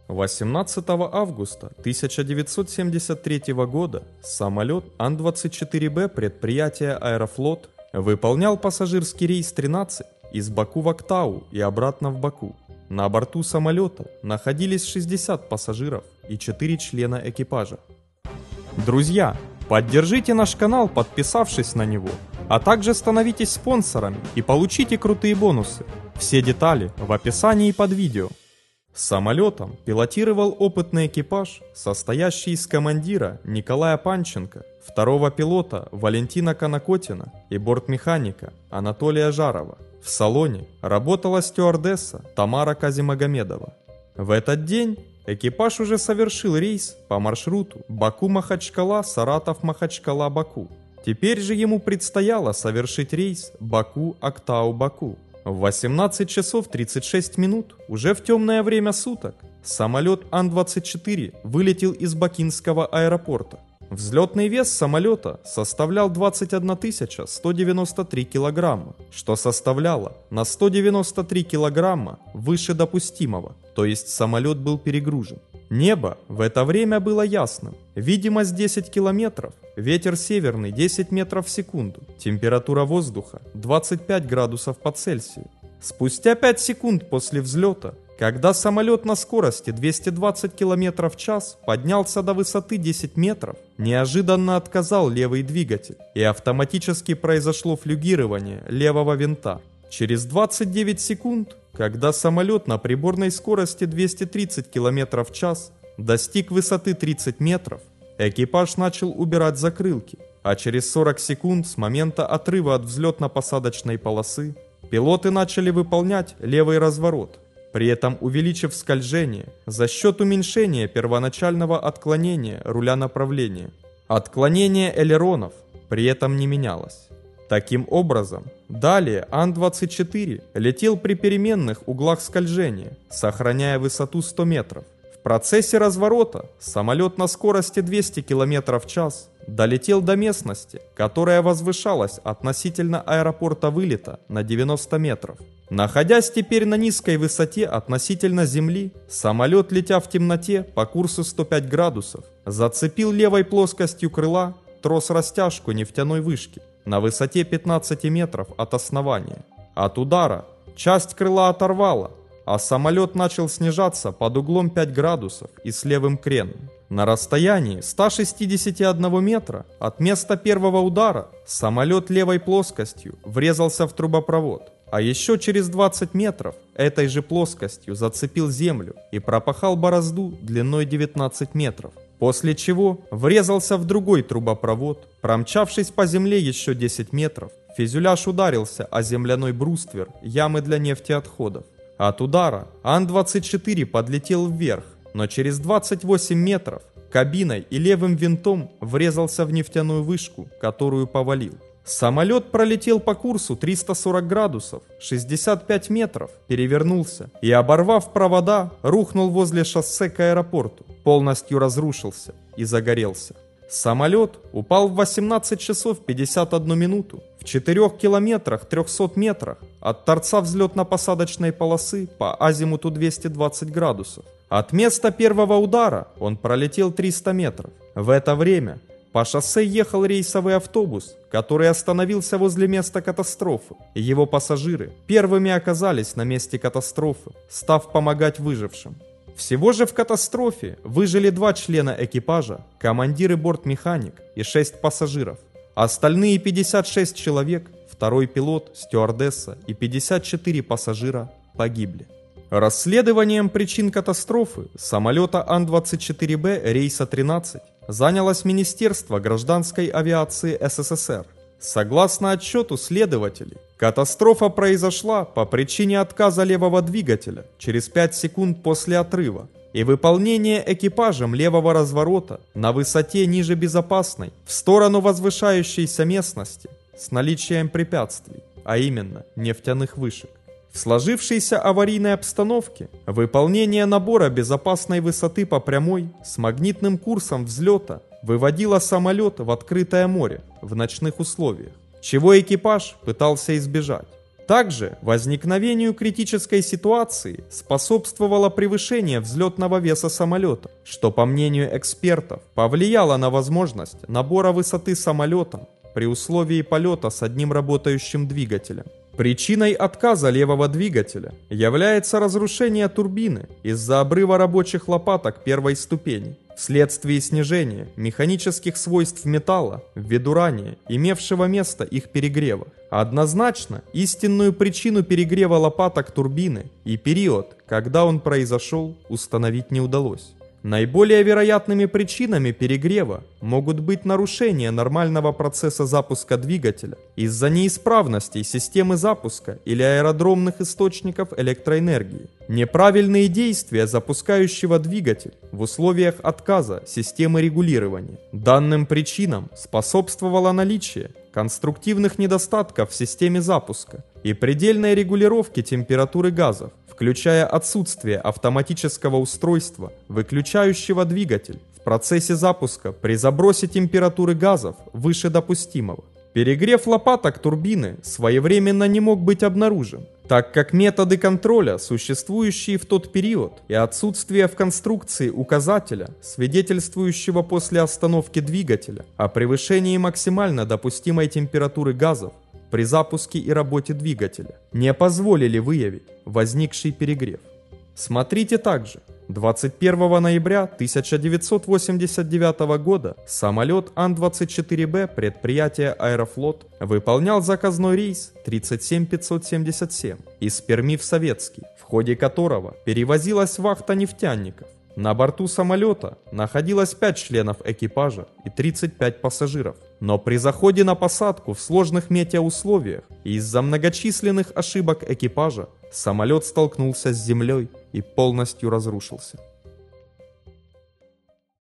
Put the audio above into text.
18 августа 1973 года самолет Ан-24Б предприятия «Аэрофлот» выполнял пассажирский рейс 13 из Баку в Актау и обратно в Баку. На борту самолета находились 60 пассажиров и 4 члена экипажа. Друзья, поддержите наш канал, подписавшись на него, а также становитесь спонсорами и получите крутые бонусы. Все детали в описании под видео. Самолетом пилотировал опытный экипаж, состоящий из командира Николая Панченко, второго пилота Валентина Конокотина и бортмеханика Анатолия Жарова. В салоне работала стюардесса Тамара Казимагомедова. В этот день экипаж уже совершил рейс по маршруту Баку-Махачкала, Саратов-Махачкала-Баку. Теперь же ему предстояло совершить рейс Баку-Актау-Баку. В 18 часов 36 минут, уже в темное время суток, самолет Ан-24 вылетел из Бакинского аэропорта. Взлетный вес самолета составлял 21 193 килограмма, что составляло на 193 килограмма выше допустимого, то есть самолет был перегружен. Небо в это время было ясным, видимость 10 километров, ветер северный 10 метров в секунду, температура воздуха 25 градусов по Цельсию. Спустя 5 секунд после взлета, когда самолет на скорости 220 км в час поднялся до высоты 10 метров, неожиданно отказал левый двигатель, и автоматически произошло флюгирование левого винта. Через 29 секунд, когда самолет на приборной скорости 230 км в час достиг высоты 30 метров, экипаж начал убирать закрылки, а через 40 секунд с момента отрыва от взлетно-посадочной полосы пилоты начали выполнять левый разворот, при этом увеличив скольжение за счет уменьшения первоначального отклонения руля направления. Отклонение элеронов при этом не менялось. Таким образом, далее Ан-24 летел при переменных углах скольжения, сохраняя высоту 100 метров. В процессе разворота самолет на скорости 200 км в час долетел до местности, которая возвышалась относительно аэропорта вылета на 90 метров. Находясь теперь на низкой высоте относительно земли, самолет, летя в темноте по курсу 105 градусов, зацепил левой плоскостью крыла трос-растяжку нефтяной вышки на высоте 15 метров от основания. От удара часть крыла оторвала, а самолет начал снижаться под углом 5 градусов и с левым креном. На расстоянии 161 метра от места первого удара самолет левой плоскостью врезался в трубопровод, а еще через 20 метров этой же плоскостью зацепил землю и пропахал борозду длиной 19 метров. После чего врезался в другой трубопровод, промчавшись по земле еще 10 метров, фюзеляж ударился о земляной бруствер ямы для нефтеотходов. От удара Ан-24 подлетел вверх, но через 28 метров кабиной и левым винтом врезался в нефтяную вышку, которую повалил. Самолет пролетел по курсу 340 градусов, 65 метров, перевернулся и, оборвав провода, рухнул возле шоссе к аэропорту, полностью разрушился и загорелся. Самолет упал в 18 часов 51 минуту в 4 километрах 300 метрах от торца взлетно-посадочной полосы по азимуту 220 градусов. От места первого удара он пролетел 300 метров. В это время по шоссе ехал рейсовый автобус, который остановился возле места катастрофы, и его пассажиры первыми оказались на месте катастрофы, став помогать выжившим. Всего же в катастрофе выжили 2 члена экипажа, командир и бортмеханик и 6 пассажиров. Остальные 56 человек, второй пилот, стюардесса и 54 пассажира погибли. Расследованием причин катастрофы самолета Ан-24Б рейса 13 занялось Министерство гражданской авиации СССР. Согласно отчету следователей, катастрофа произошла по причине отказа левого двигателя через 5 секунд после отрыва и выполнения экипажем левого разворота на высоте ниже безопасной в сторону возвышающейся местности с наличием препятствий, а именно нефтяных вышек. В сложившейся аварийной обстановке выполнение набора безопасной высоты по прямой с магнитным курсом взлета выводило самолет в открытое море в ночных условиях, чего экипаж пытался избежать. Также возникновению критической ситуации способствовало превышение взлетного веса самолета, что, по мнению экспертов, повлияло на возможность набора высоты самолетом при условии полета с одним работающим двигателем. Причиной отказа левого двигателя является разрушение турбины из-за обрыва рабочих лопаток первой ступени, вследствие снижения механических свойств металла ввиду ранее имевшего место их перегрева. Однозначно, истинную причину перегрева лопаток турбины и период, когда он произошел, установить не удалось. Наиболее вероятными причинами перегрева могут быть нарушение нормального процесса запуска двигателя из-за неисправностей системы запуска или аэродромных источников электроэнергии, неправильные действия запускающего двигатель в условиях отказа системы регулирования. Данным причинам способствовало наличие конструктивных недостатков в системе запуска и предельной регулировки температуры газов, включая отсутствие автоматического устройства, выключающего двигатель в процессе запуска при забросе температуры газов выше допустимого. Перегрев лопаток турбины своевременно не мог быть обнаружен, так как методы контроля, существующие в тот период, и отсутствие в конструкции указателя, свидетельствующего после остановки двигателя о превышении максимально допустимой температуры газов при запуске и работе двигателя, не позволили выявить возникший перегрев. Смотрите также. 21 ноября 1989 года самолет Ан-24Б предприятия «Аэрофлот» выполнял заказной рейс 37577 из Перми в Советский, в ходе которого перевозилась вахта нефтяников. На борту самолета находилось 5 членов экипажа и 35 пассажиров. Но при заходе на посадку в сложных метеоусловиях и из-за многочисленных ошибок экипажа самолет столкнулся с землей и полностью разрушился.